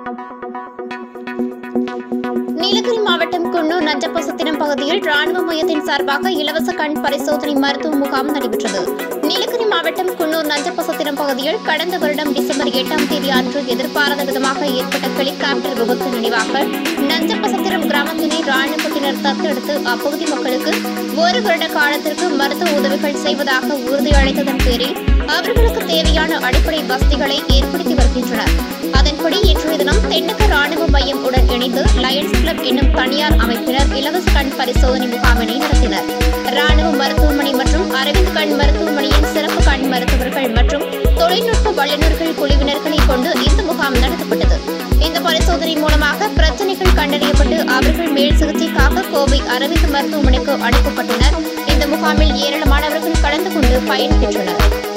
நீலகிரி மாவட்டம் குன்னூர் நஞ்சப்பசத்திரம் பகுதியில் ராணுவ மையத்தின் சார்பாக இலவச கண் பரிசோதனை மருத்துவ முகாம் நடைபெற்றது. நீலகிரி மாவட்டம் குன்னூர் நஞ்சப்பசத்திரம் பகுதியில் கடந்த வருடம் டிசம்பர் 8ஆம் தேதி அன்று எதிர்பாராத விதமாக ஏற்பட்ட ஹெலிகாப்டர் விபத்து நினைவாக நஞ்சப்பசத்திரம் கிராமத்தினை ராணுவத்தினர் தத்தெடுத்து அப்பகுதி மக்களுக்கு ஒரு வருட காலத்திற்கு மருத்துவ உதவிகள் செய்வதாக உறுதியளித்ததன் பேரில் அவர்களுக்கு தேவையான அடிப்படை வசதிகளை ஏற்படுத்தி வருகின்றனர். அதன்படி இன்றைய தினம் தென்னக ராணுவ மையம் உடன் இணைந்து லயன்ஸ் கிளப் என்னும் தனியார் அமைப்பினர் இலவச கண் பரிசோதனை முகாமினை நடத்தினர். ராணுவ மருத்துவமனை மற்றும் அரவிந்த் கண் மருத்துவமனையின் சிறப்பு கண் மருத்துவர்கள் மற்றும் தொழில்நுட்ப வல்லுநர்கள் குழுவினர்களை கொண்டு இந்த முகாம் நடத்தப்பட்டது. இந்த பரிசோதனை மூலமாக பிரச்சனைகள் கண்டறியப்பட்டு அவர்கள் மேல் சிகிச்சைக்காக கோவை அரவிந்த் மருத்துவமனைக்கு அனுப்பப்பட்டனர். இந்த முகாமில் ஏராளமானவர்கள் கலந்து கொண்டு பயன்பெற்றனர்.